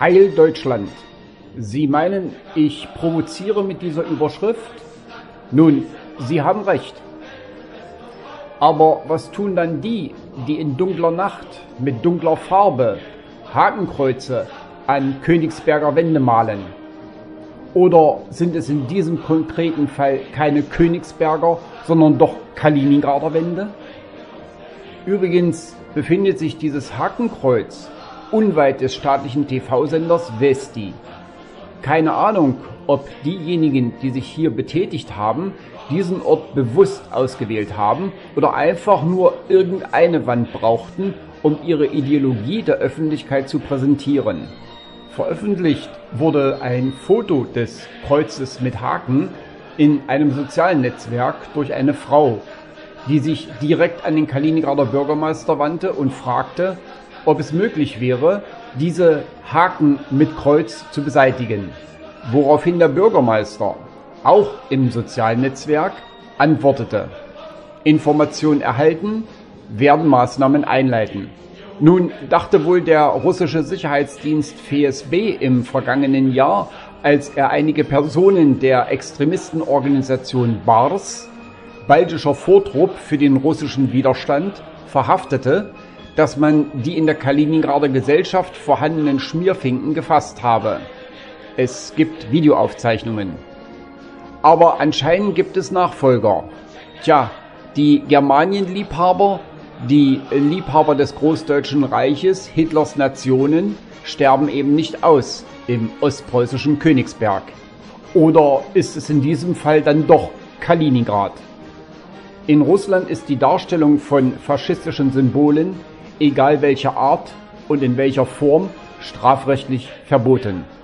Heil Deutschland! Sie meinen, ich provoziere mit dieser Überschrift? Nun, Sie haben recht. Aber was tun dann die, die in dunkler Nacht mit dunkler Farbe Hakenkreuze an Königsberger Wände malen? Oder sind es in diesem konkreten Fall keine Königsberger, sondern doch Kaliningrader Wände? Übrigens befindet sich dieses Hakenkreuz unweit des staatlichen TV-Senders Westi. Keine Ahnung, ob diejenigen, die sich hier betätigt haben, diesen Ort bewusst ausgewählt haben oder einfach nur irgendeine Wand brauchten, um ihre Ideologie der Öffentlichkeit zu präsentieren. Veröffentlicht wurde ein Foto des Kreuzes mit Haken in einem sozialen Netzwerk durch eine Frau, die sich direkt an den Kaliningrader Bürgermeister wandte und fragte, ob es möglich wäre, diese Haken mit Kreuz zu beseitigen. Woraufhin der Bürgermeister, auch im sozialen Netzwerk, antwortete: Information erhalten, werden Maßnahmen einleiten. Nun dachte wohl der russische Sicherheitsdienst FSB im vergangenen Jahr, als er einige Personen der Extremistenorganisation BARS, baltischer Vortrupp für den russischen Widerstand, verhaftete, dass man die in der Kaliningrader Gesellschaft vorhandenen Schmierfinken gefasst habe. Es gibt Videoaufzeichnungen. Aber anscheinend gibt es Nachfolger. Tja, die Germanienliebhaber, die Liebhaber des Großdeutschen Reiches, Hitlers Nationen, sterben eben nicht aus im ostpreußischen Königsberg. Oder ist es in diesem Fall dann doch Kaliningrad? In Russland ist die Darstellung von faschistischen Symbolen, egal welcher Art und in welcher Form, strafrechtlich verboten.